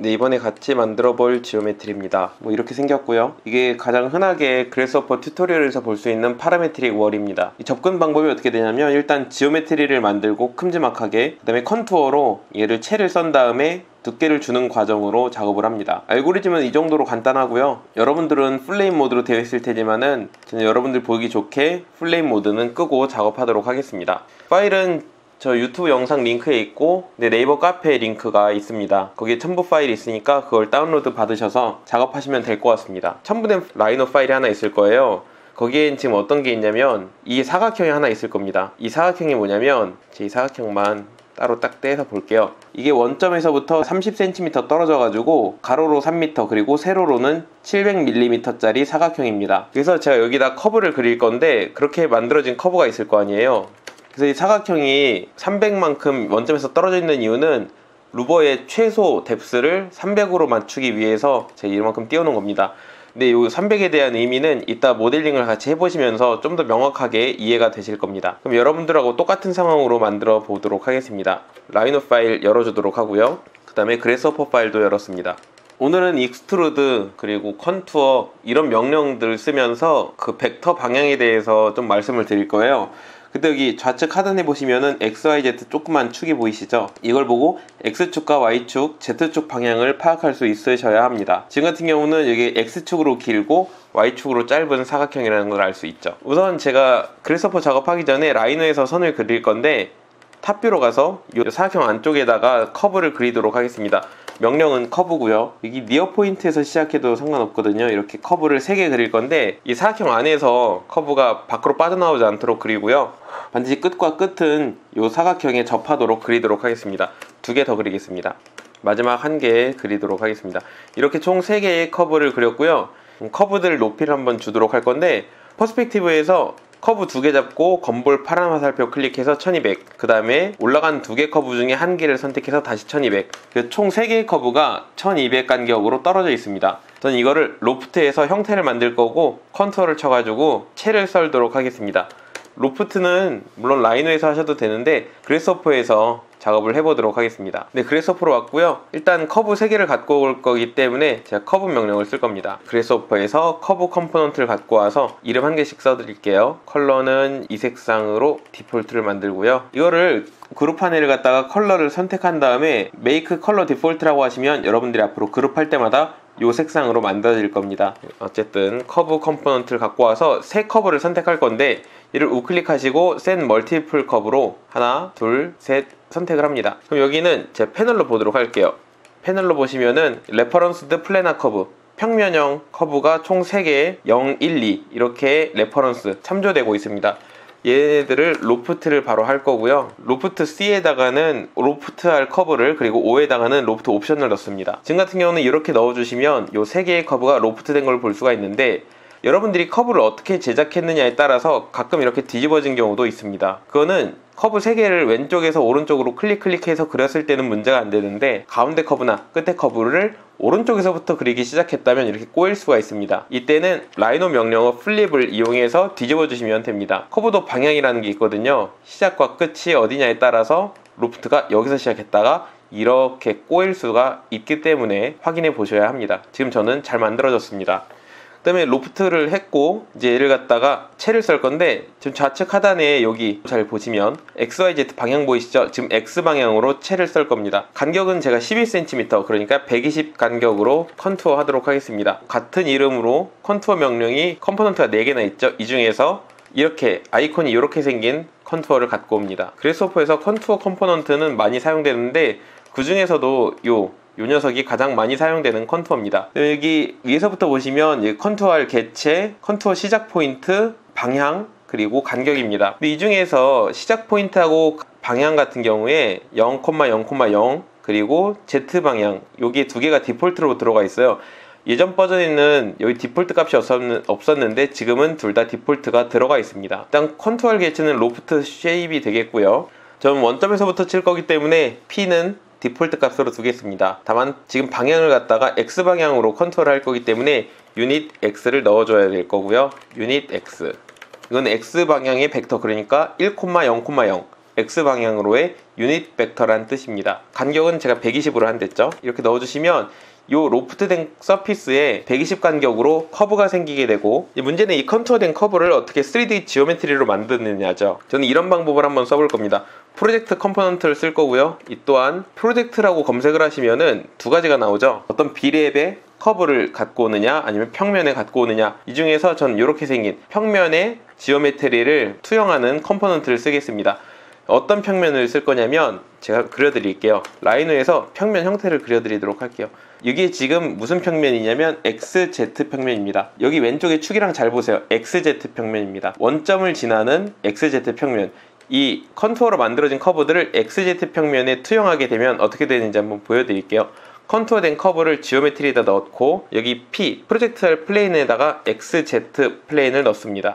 네, 이번에 같이 만들어 볼 지오메트리입니다. 뭐 이렇게 생겼고요. 이게 가장 흔하게 그래스호퍼 튜토리얼에서 볼 수 있는 파라메트릭 월입니다. 이 접근 방법이 어떻게 되냐면 일단 지오메트리를 만들고 큼지막하게, 그 다음에 컨투어로 얘를 채를 썬 다음에 두께를 주는 과정으로 작업을 합니다. 알고리즘은 이 정도로 간단하고요. 여러분들은 플레임 모드로 되어 있을 테지만은 저는 여러분들 보기 좋게 플레임 모드는 끄고 작업하도록 하겠습니다. 파일은 저 유튜브 영상 링크에 있고 네이버 카페 링크가 있습니다. 거기에 첨부 파일이 있으니까 그걸 다운로드 받으셔서 작업하시면 될 것 같습니다. 첨부된 라이노 파일이 하나 있을 거예요. 거기엔 지금 어떤 게 있냐면 이 사각형이 하나 있을 겁니다. 이 사각형이 뭐냐면 제 이 사각형만 따로 딱 떼서 볼게요. 이게 원점에서부터 30cm 떨어져 가지고 가로로 3m 그리고 세로로는 700mm 짜리 사각형입니다. 그래서 제가 여기다 커브를 그릴 건데 그렇게 만들어진 커브가 있을 거 아니에요. 그래서 이 사각형이 300만큼 원점에서 떨어져 있는 이유는 루버의 최소 뎁스를 300으로 맞추기 위해서 제가 이만큼 띄워놓은 겁니다. 근데 이 300에 대한 의미는 이따 모델링을 같이 해보시면서 좀 더 명확하게 이해가 되실 겁니다. 그럼 여러분들하고 똑같은 상황으로 만들어 보도록 하겠습니다. 라이노 파일 열어주도록 하고요. 그 다음에 그래스호퍼 파일도 열었습니다. 오늘은 익스트루드 그리고 컨투어 이런 명령들을 쓰면서 그 벡터 방향에 대해서 좀 말씀을 드릴 거예요. 근데 여기 좌측 하단에 보시면은 XYZ 조그만 축이 보이시죠? 이걸 보고 X축과 Y축, Z축 방향을 파악할 수 있으셔야 합니다. 지금 같은 경우는 여기 X축으로 길고 Y축으로 짧은 사각형이라는 걸 알 수 있죠. 우선 제가 그래스호퍼 작업하기 전에 라이노에서 선을 그릴 건데 탑뷰로 가서 이 사각형 안쪽에다가 커브를 그리도록 하겠습니다. 명령은 커브고요. 여기 니어 포인트에서 시작해도 상관없거든요. 이렇게 커브를 3개 그릴 건데 이 사각형 안에서 커브가 밖으로 빠져나오지 않도록 그리고요. 반드시 끝과 끝은 이 사각형에 접하도록 그리도록 하겠습니다. 2개 더 그리겠습니다. 마지막 1개 그리도록 하겠습니다. 이렇게 총 3개의 커브를 그렸고요. 커브들 높이를 한번 주도록 할 건데 퍼스펙티브에서 커브 2개 잡고 건볼 파란 화살표 클릭해서 1200, 그 다음에 올라간 2개 커브 중에 1개를 선택해서 다시 1200, 총 3개의 커브가 1200 간격으로 떨어져 있습니다. 저는 이거를 로프트에서 형태를 만들 거고 컨투어를 쳐가지고 채를 썰도록 하겠습니다. 로프트는 물론 라이노에서 하셔도 되는데 그래스호퍼에서 작업을 해보도록 하겠습니다. 네, 그래스호퍼로 왔고요. 일단 커브 3개를 갖고 올 거기 때문에 제가 커브 명령을 쓸 겁니다. 그래스호퍼에서 커브 컴포넌트를 갖고 와서 이름 1개씩 써드릴게요. 컬러는 이 색상으로 디폴트를 만들고요. 이거를 그룹 파넬을 갖다가 컬러를 선택한 다음에 Make Color Default라고 하시면 여러분들이 앞으로 그룹할 때마다 이 색상으로 만들어질 겁니다. 어쨌든 커브 컴포넌트를 갖고 와서 새 커브를 선택할 건데 이를 우클릭하시고 Set Multiple 커브로 하나, 둘, 셋 선택을 합니다. 그럼 여기는 제 패널로 보도록 할게요. 패널로 보시면은 레퍼런스드 플래너 커브, 평면형 커브가 총 3개 0, 1, 2 이렇게 레퍼런스 참조되고 있습니다. 얘네들을 로프트를 바로 할 거고요. 로프트 C에다가는 로프트 할 커브를, 그리고 O에다가는 로프트 옵션을 넣습니다. 지금 같은 경우는 이렇게 넣어주시면 이 3개의 커브가 로프트 된 걸 볼 수가 있는데 여러분들이 커브를 어떻게 제작했느냐에 따라서 가끔 이렇게 뒤집어진 경우도 있습니다. 그거는 커브 3개를 왼쪽에서 오른쪽으로 클릭해서 그렸을 때는 문제가 안 되는데 가운데 커브나 끝에 커브를 오른쪽에서부터 그리기 시작했다면 이렇게 꼬일 수가 있습니다. 이때는 라이노 명령어 플립을 이용해서 뒤집어 주시면 됩니다. 커브도 방향이라는 게 있거든요. 시작과 끝이 어디냐에 따라서 로프트가 여기서 시작했다가 이렇게 꼬일 수가 있기 때문에 확인해 보셔야 합니다. 지금 저는 잘 만들어졌습니다. 그 다음에 로프트를 했고 이제 얘를 갖다가 채를 썰 건데 지금 좌측 하단에 여기 잘 보시면 XYZ 방향 보이시죠? 지금 X 방향으로 채를 썰 겁니다. 간격은 제가 11cm, 그러니까 120 간격으로 컨투어 하도록 하겠습니다. 같은 이름으로 컨투어 명령이 컴포넌트가 4개나 있죠? 이 중에서 이렇게 아이콘이 이렇게 생긴 컨투어를 갖고 옵니다. 그래스호퍼에서 컨투어 컴포넌트는 많이 사용되는데 그 중에서도 요 녀석이 가장 많이 사용되는 컨투어입니다. 여기 위에서부터 보시면 컨투어할 개체, 컨투어 시작 포인트, 방향, 그리고 간격입니다. 이 중에서 시작 포인트하고 방향 같은 경우에 0,0,0 그리고 Z 방향, 여기 2개가 디폴트로 들어가 있어요. 예전 버전에는 여기 디폴트 값이 없었는데 지금은 둘 다 디폴트가 들어가 있습니다. 일단 컨투어 개체는 로프트 쉐입이 되겠고요. 저는 원점에서부터 칠 거기 때문에 P는 디폴트 값으로 두겠습니다. 다만 지금 방향을 갖다가 X방향으로 컨트롤 할 거기 때문에 유닛 X를 넣어줘야 될 거고요. 유닛 X, 이건 X방향의 벡터, 그러니까 1,0,0 X 방향으로의 유닛 벡터라는 뜻입니다. 간격은 제가 120으로 한댔죠. 이렇게 넣어주시면 요 로프트된 서피스에 120 간격으로 커브가 생기게 되고, 문제는 이 컨투어된 커브를 어떻게 3D 지오메트리로 만드느냐죠. 저는 이런 방법을 한번 써볼 겁니다. 프로젝트 컴포넌트를 쓸 거고요. 이 또한 프로젝트라고 검색을 하시면은 두 가지가 나오죠. 어떤 비랩의 커브를 갖고 오느냐 아니면 평면에 갖고 오느냐. 이 중에서 전 이렇게 생긴 평면의 지오메트리를 투영하는 컴포넌트를 쓰겠습니다. 어떤 평면을 쓸 거냐면 제가 그려드릴게요. 라이노에서 평면 형태를 그려드리도록 할게요. 이게 지금 무슨 평면이냐면 XZ 평면입니다. 여기 왼쪽에 축이랑 잘 보세요. XZ 평면입니다. 원점을 지나는 XZ 평면. 이 컨투어로 만들어진 커브들을 XZ 평면에 투영하게 되면 어떻게 되는지 한번 보여드릴게요. 컨투어된 커브를 지오메트리에다 넣고 여기 P, 프로젝트할 플레인에다가 XZ 플레인을 넣습니다.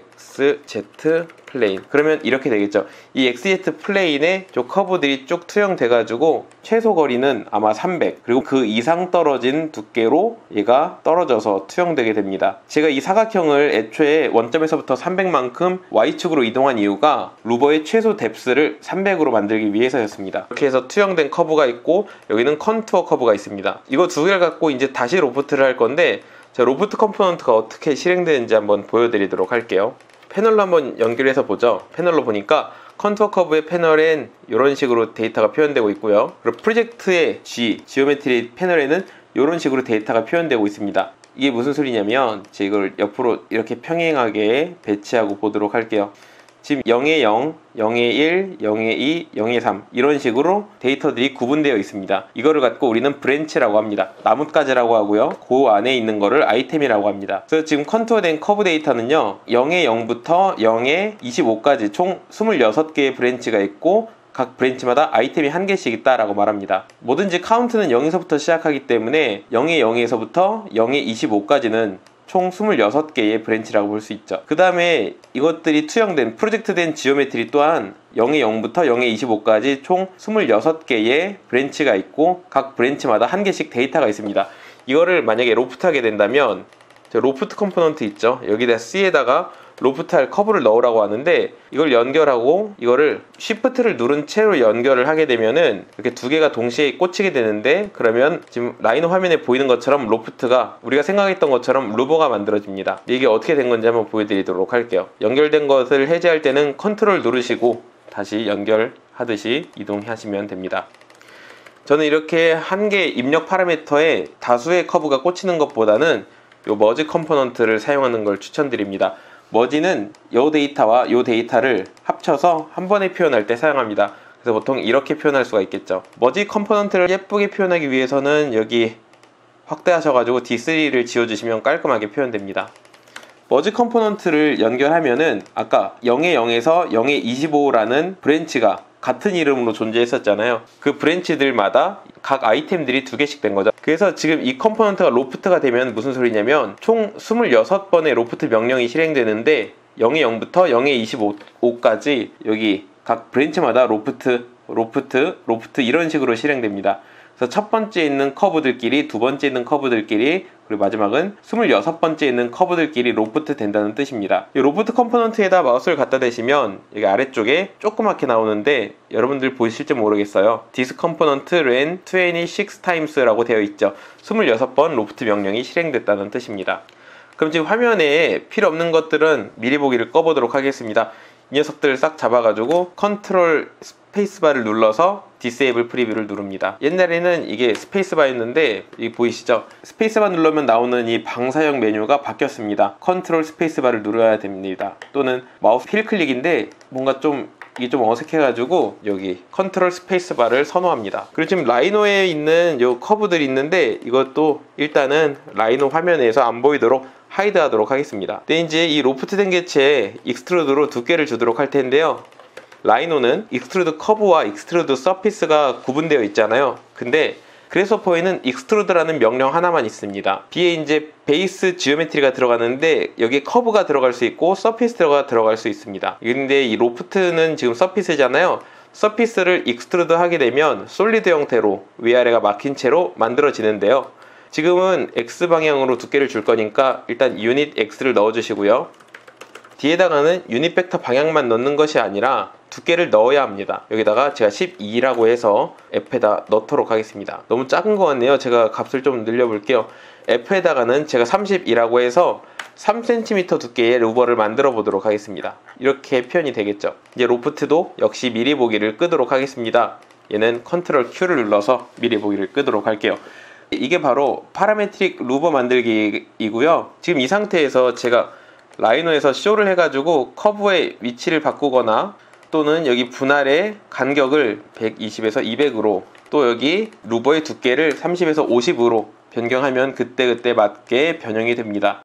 XZ 플레인. 그러면 이렇게 되겠죠. 이 XZ 플레인에 저 커브들이 쭉 투영돼 가지고 최소 거리는 아마 300, 그리고 그 이상 떨어진 두께로 얘가 떨어져서 투영되게 됩니다. 제가 이 사각형을 애초에 원점에서부터 300만큼 Y축으로 이동한 이유가 루버의 최소 뎁스를 300으로 만들기 위해서였습니다. 이렇게 해서 투영된 커브가 있고 여기는 컨투어 커브가 있습니다. 이거 두 개를 갖고 이제 다시 로프트를 할 건데, 자, 로프트 컴포넌트가 어떻게 실행되는지 한번 보여드리도록 할게요. 패널로 한번 연결해서 보죠. 패널로 보니까 컨투어 커브의 패널엔 이런 식으로 데이터가 표현되고 있고요. 그리고 프로젝트의 지오메트리 패널에는 이런 식으로 데이터가 표현되고 있습니다. 이게 무슨 소리냐면 제가 이걸 옆으로 이렇게 평행하게 배치하고 보도록 할게요. 지금 0에 0, 0에 1, 0에 2, 0에 3 이런 식으로 데이터들이 구분되어 있습니다. 이거를 갖고 우리는 브랜치라고 합니다. 나뭇가지라고 하고요. 그 안에 있는 거를 아이템이라고 합니다. 그래서 지금 컨투어된 커브 데이터는요, 0에 0부터 0에 25까지 총 26개의 브랜치가 있고 각 브랜치마다 아이템이 한 개씩 있다라고 말합니다. 뭐든지 카운트는 0에서부터 시작하기 때문에 0에 0에서부터 0에 25까지는 총 26개의 브랜치라고 볼 수 있죠. 그 다음에 이것들이 투영된 프로젝트된 지오메트리 또한 0에 0부터 0에 25까지 총 26개의 브랜치가 있고 각 브랜치마다 한 개씩 데이터가 있습니다. 이거를 만약에 로프트하게 된다면 로프트 컴포넌트 있죠. 여기다 C에다가 로프트할 커브를 넣으라고 하는데 이걸 연결하고 이거를 쉬프트를 누른 채로 연결을 하게 되면은 이렇게 두 개가 동시에 꽂히게 되는데, 그러면 지금 라이노 화면에 보이는 것처럼 로프트가 우리가 생각했던 것처럼 루버가 만들어집니다. 이게 어떻게 된 건지 한번 보여드리도록 할게요. 연결된 것을 해제할 때는 컨트롤 누르시고 다시 연결하듯이 이동하시면 됩니다. 저는 이렇게 한 개 입력 파라미터에 다수의 커브가 꽂히는 것보다는 요 머지 컴포넌트를 사용하는 걸 추천드립니다. 머지는 요 데이터와 요 데이터를 합쳐서 한 번에 표현할 때 사용합니다. 그래서 보통 이렇게 표현할 수가 있겠죠. 머지 컴포넌트를 예쁘게 표현하기 위해서는 여기 확대하셔가지고 D3를 지워주시면 깔끔하게 표현됩니다. 머지 컴포넌트를 연결하면은 아까 0에 0에서 0에 25라는 브랜치가 같은 이름으로 존재했었잖아요. 그 브랜치들마다 각 아이템들이 두 개씩 된 거죠. 그래서 지금 이 컴포넌트가 로프트가 되면 무슨 소리냐면 총 26번의 로프트 명령이 실행되는데 0에 0부터 0에 25까지 여기 각 브랜치마다 로프트 이런 식으로 실행됩니다. 그래서 첫 번째 있는 커브들끼리, 두 번째 있는 커브들끼리, 그리고 마지막은 26번째 있는 커브들끼리 로프트 된다는 뜻입니다. 이 로프트 컴포넌트에다 마우스를 갖다 대시면 여기 아래쪽에 조그맣게 나오는데 여러분들 보이실지 모르겠어요. This component ran 26 times라고 되어 있죠. 26번 로프트 명령이 실행됐다는 뜻입니다. 그럼 지금 화면에 필요 없는 것들은 미리 보기를 꺼보도록 하겠습니다. 이 녀석들을 싹 잡아가지고 컨트롤 스페이스바를 눌러서 디세이블 프리뷰를 누릅니다. 옛날에는 이게 스페이스바였는데 이 보이시죠? 스페이스바 누르면 나오는 이 방사형 메뉴가 바뀌었습니다. 컨트롤 스페이스바를 눌러야 됩니다. 또는 마우스 휠 클릭인데 뭔가 이게 좀 어색해가지고 여기 컨트롤 스페이스바를 선호합니다. 그리고 지금 라이노에 있는 요 커브들이 있는데 이것도 일단은 라이노 화면에서 안 보이도록 하이드 하도록 하겠습니다. 근데 이제 이 로프트 된 개체에 익스트루드로 두께를 주도록 할 텐데요. 라이노는 익스트루드 커브와 익스트루드 서피스가 구분되어 있잖아요. 근데 그래서포에는 익스트루드라는 명령 하나만 있습니다. B에 이제 베이스 지오메트리가 들어가는데 여기에 커브가 들어갈 수 있고 서피스가 들어갈 수 있습니다. 근데 이 로프트는 지금 서피스잖아요. 서피스를 익스트루드 하게 되면 솔리드 형태로 위아래가 막힌 채로 만들어지는데요. 지금은 X 방향으로 두께를 줄 거니까 일단 유닛 X를 넣어주시고요. 뒤에다가는 유니팩터 방향만 넣는 것이 아니라 두께를 넣어야 합니다. 여기다가 제가 12라고 해서 F에다 넣도록 하겠습니다. 너무 작은 것 같네요. 제가 값을 좀 늘려볼게요. F에다가는 제가 32라고 해서 3cm 두께의 루버를 만들어 보도록 하겠습니다. 이렇게 표현이 되겠죠. 이제 로프트도 역시 미리 보기를 끄도록 하겠습니다. 얘는 컨트롤 Q를 눌러서 미리 보기를 끄도록 할게요. 이게 바로 파라메트릭 루버 만들기이고요. 지금 이 상태에서 제가 라이노에서 쇼를 해가지고 커브의 위치를 바꾸거나 또는 여기 분할의 간격을 120에서 200으로 또 여기 루버의 두께를 30에서 50으로 변경하면 그때그때 맞게 변형이 됩니다.